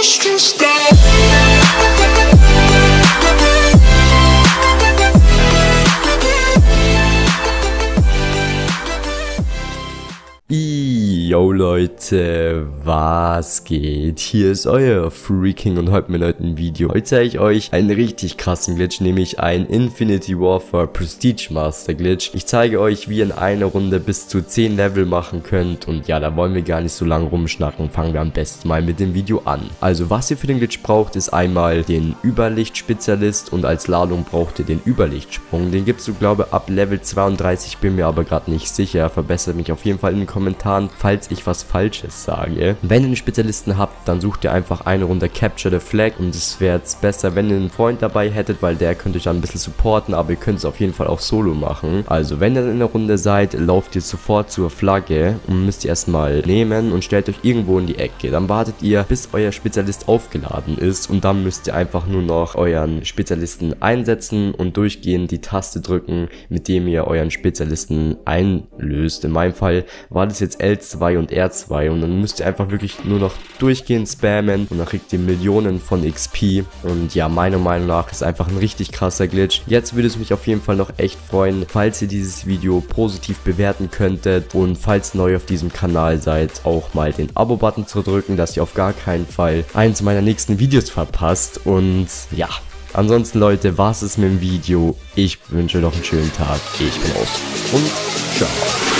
stressed out. Yo Leute, was geht? Hier ist euer Freaking und heute mit einem Video. Heute zeige ich euch einen richtig krassen Glitch, nämlich ein Infinity Warfare Prestige Master Glitch. Ich zeige euch, wie ihr in einer Runde bis zu 10 Level machen könnt und ja, da wollen wir gar nicht so lange rumschnacken. Fangen wir am besten mal mit dem Video an. Also was ihr für den Glitch braucht, ist einmal den Überlichtspezialist und als Ladung braucht ihr den Überlichtsprung. Den gibst du, glaube ich, ab Level 32, bin mir aber gerade nicht sicher. Verbessert mich auf jeden Fall in den Kommentaren, falls ich was Falsches sage. Wenn ihr einen Spezialisten habt, dann sucht ihr einfach eine Runde Capture the Flag und es wäre jetzt besser, wenn ihr einen Freund dabei hättet, weil der könnte euch dann ein bisschen supporten, aber ihr könnt es auf jeden Fall auch solo machen. Also wenn ihr in der Runde seid, lauft ihr sofort zur Flagge und müsst ihr erstmal nehmen und stellt euch irgendwo in die Ecke. Dann wartet ihr, bis euer Spezialist aufgeladen ist und dann müsst ihr einfach nur noch euren Spezialisten einsetzen und durchgehend die Taste drücken, mit dem ihr euren Spezialisten einlöst. In meinem Fall war das jetzt L2 und R2 und dann müsst ihr einfach wirklich nur noch durchgehend spammen und dann kriegt ihr Millionen von XP und ja, meiner Meinung nach ist einfach ein richtig krasser Glitch. Jetzt würde es mich auf jeden Fall noch echt freuen, falls ihr dieses Video positiv bewerten könntet und falls neu auf diesem Kanal seid, auch mal den Abo-Button zu drücken, dass ihr auf gar keinen Fall eins meiner nächsten Videos verpasst und ja. Ansonsten Leute, was ist mit dem Video? Ich wünsche noch einen schönen Tag. Ich bin raus und ciao.